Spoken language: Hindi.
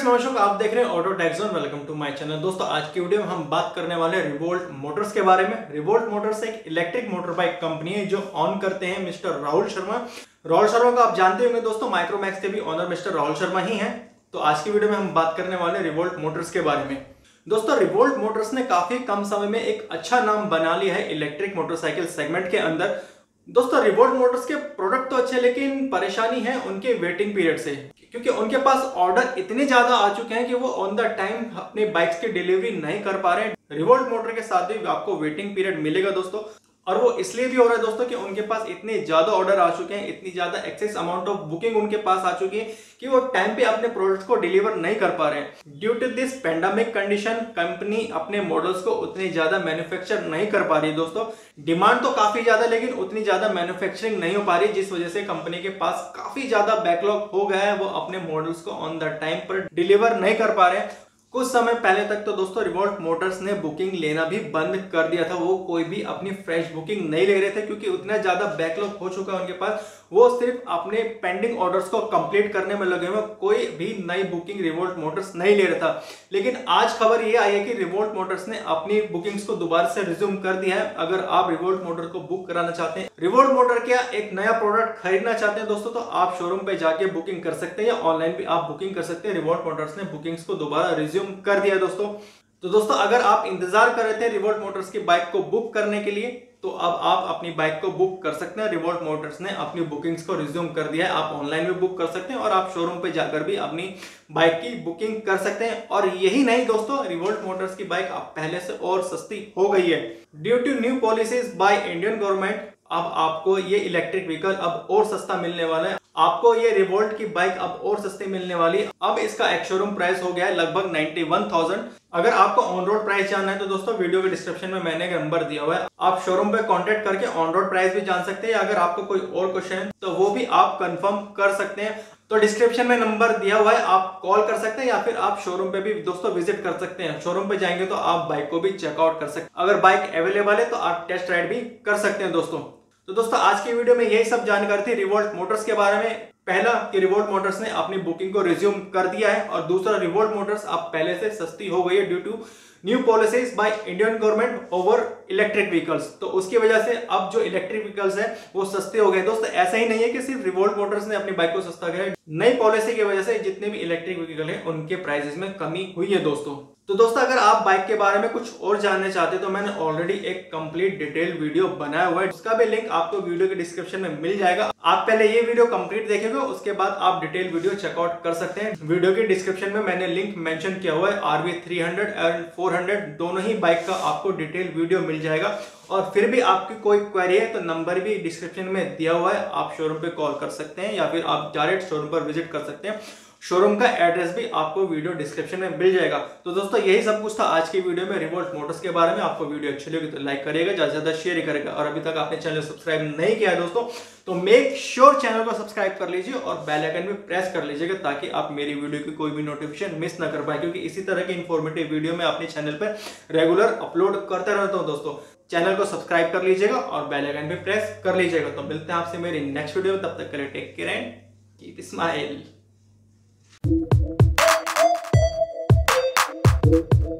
नमस्कार, आप देख रहे हैं auto tech zone. Welcome to my channel. दोस्तों आज की वीडियो में हम बात करने वाले हैं रिवोल्ट मोटर्स के बारे में। रिवोल्ट मोटर्स एक इलेक्ट्रिक मोटर बाइक कंपनी है जो ऑन करते हैं मिस्टर राहुल शर्मा। राहुल शर्मा को आप जानते होंगे दोस्तों, माइक्रोमैक्स के भी ऑनर मिस्टर राहुल शर्मा ही हैं। तो आज की वीडियो में हम बात करने वाले हैं रिवोल्ट मोटर्स के बारे में। दोस्तों रिवोल्ट मोटर्स ने काफी कम समय में एक अच्छा नाम बना लिया है इलेक्ट्रिक मोटरसाइकिल सेगमेंट के अंदर। दोस्तों रिवोल्ट मोटर्स के प्रोडक्ट तो अच्छे, लेकिन परेशानी है उनके वेटिंग पीरियड से, क्योंकि उनके पास ऑर्डर इतने ज्यादा आ चुके हैं कि वो ऑन द टाइम अपने बाइक्स की डिलीवरी नहीं कर पा रहे हैं। रिवोल्ट मोटर के साथ भी आपको वेटिंग पीरियड मिलेगा दोस्तों, और वो इसलिए भी हो रहा है दोस्तों कि उनके पास इतने ज्यादा ऑर्डर आ चुके हैं, इतनी ज्यादा एक्सेस अमाउंट ऑफ बुकिंग उनके पास आ चुकी है कि वो टाइम पे अपने प्रोडक्ट्स को डिलीवर नहीं कर पा रहे हैं। Due to this pandemic condition company अपने मॉडल्स को उतनी ज्यादा मैन्युफैक्चर नहीं कर पा रही है दोस्तों। डिमांड तो काफी ज्यादा, लेकिन उतनी ज्यादा मैन्युफैक्चरिंग नहीं हो पा रही, जिस वजह से कंपनी के पास काफी ज्यादा बैकलॉग हो गया है। वो अपने मॉडल्स को ऑन द टाइम पर डिलीवर नहीं कर पा रहे हैं। कुछ समय पहले तक तो दोस्तों रिवोल्ट मोटर्स ने बुकिंग लेना भी बंद कर दिया था। वो कोई भी अपनी फ्रेश बुकिंग नहीं ले रहे थे, क्योंकि उतना ज्यादा बैकलॉग हो चुका है उनके पास। वो सिर्फ अपने पेंडिंग ऑर्डर्स को कंप्लीट करने में लगे हुए, कोई भी नई बुकिंग रिवोल्ट मोटर्स नहीं ले रहा था। लेकिन आज खबर ये आई है कि रिवोल्ट मोटर्स ने अपनी बुकिंग्स को दोबारा से रिज्यूम कर दिया है। अगर आप रिवोल्ट मोटर को बुक कराना चाहते हैं, रिवोल्ट मोटर क्या एक नया प्रोडक्ट खरीदना चाहते हैं दोस्तों, तो आप शोरूम पे जाके बुकिंग कर सकते हैं या ऑनलाइन भी आप बुकिंग कर सकते हैं। रिवोल्ट मोटर्स ने बुकिंग्स को दोबारा रिज्यूम कर दिया दोस्तों। तो दोस्तों अगर आप इंतजार कर रहे थे रिवोल्ट मोटर्स की बाइक को बुक करने के लिए, तो अब आप अपनी बाइक को बुक कर सकते हैं। रिवोल्ट मोटर्स ने अपनी बुकिंग्स को रिज्यूम कर दिया है। आप ऑनलाइन भी बुक कर सकते हैं और आप शोरूम पे जाकर भी अपनी बाइक की बुकिंग कर सकते हैं। और यही नहीं दोस्तों, रिवोल्ट मोटर्स की बाइक अब पहले से और सस्ती हो गई है। Due to new policies by Indian government, अब आपको ये इलेक्ट्रिक व्हीकल अब और सस्ता मिलने वाला है। आपको ये रिवोल्ट की बाइक अब और सस्ती मिलने वाली है। अब इसका एक शोरूम प्राइस हो गया है लगभग 91,000। अगर आपको ऑन रोड प्राइस जानना है तो दोस्तों वीडियो के डिस्क्रिप्शन में मैंने एक नंबर दिया हुआ है, आप शोरूम पे कांटेक्ट करके ऑन रोड प्राइस भी जान सकते हैं। अगर आपको कोई और क्वेश्चन है तो वो भी आप कंफर्म कर सकते हैं। तो डिस्क्रिप्शन में नंबर दिया हुआ है, आप कॉल कर सकते हैं या फिर आप शोरूम पे भी दोस्तों विजिट कर सकते हैं। शोरूम पे जाएंगे तो आप बाइक को भी चेकआउट कर सकते हैं। अगर बाइक अवेलेबल है तो आप टेस्ट राइड भी कर सकते हैं दोस्तों। तो दोस्तों आज की वीडियो में यही सब जानकारी थी रिवोल्ट मोटर्स के बारे में। पहला कि रिवोल्ट मोटर्स ने अपनी बुकिंग को रिज्यूम कर दिया है, और दूसरा रिवोल्ट मोटर्स अब पहले से सस्ती हो गई है due to new policies by Indian government over electric vehicles. तो उसकी वजह से अब जो इलेक्ट्रिक व्हीकल्स है वो सस्ते हो गए दोस्तों। ऐसा ही नहीं है कि सिर्फ रिवोल्ट मोटर्स ने अपनी बाइक को सस्ता किया है, नई पॉलिसी की वजह से जितने भी इलेक्ट्रिक व्हीकल है उनके प्राइसेस में कमी हुई है दोस्तों। तो दोस्तों अगर आप बाइक के बारे में कुछ और जानना चाहते हैं तो मैंने ऑलरेडी एक कंप्लीट डिटेल वीडियो बनाया हुआ है, उसका भी लिंक आपको वीडियो के डिस्क्रिप्शन में मिल जाएगा। आप पहले ये वीडियो कंप्लीट देखेंगे, उसके बाद आप डिटेल वीडियो चेकआउट कर सकते हैं। वीडियो के डिस्क्रिप्शन में मैंने लिंक मेंशन किया हुआ है। RV300 एंड 400 दोनों ही बाइक का आपको डिटेल वीडियो मिल जाएगा। और फिर भी आपकी कोई क्वेरी है तो नंबर भी डिस्क्रिप्शन में दिया हुआ है, आप शोरूम पे कॉल कर सकते हैं या फिर आप डायरेक्ट शोरूम पर विजिट कर सकते हैं। शोरूम का एड्रेस भी आपको वीडियो डिस्क्रिप्शन में मिल जाएगा। तो दोस्तों यही सब कुछ था आज की वीडियो में रिवोल्ट मोटर्स के बारे में। आपको वीडियो अच्छी लगी तो लाइक करिएगा, ज्यादा से ज्यादा शेयर करेगा। और अभी तक आपने चैनल सब्सक्राइब नहीं किया है दोस्तों तो मेक श्योर चैनल को सब्सक्राइब कर लीजिए और बेल आइकन भी प्रेस कर लीजिएगा, ताकि आप मेरी वीडियो की कोई भी नोटिफिकेशन मिस ना कर पाए, क्योंकि इसी तरह की इंफॉर्मेटिव वीडियो मैं अपने चैनल पर रेगुलर अपलोड करता रहता हूँ दोस्तों। चैनल को सब्सक्राइब कर लीजिएगा और बेल आइकन भी प्रेस कर लीजिएगा। तो मिलते हैं आपसे मेरी नेक्स्ट वीडियो में, तब तक के लिए take care and keep smile.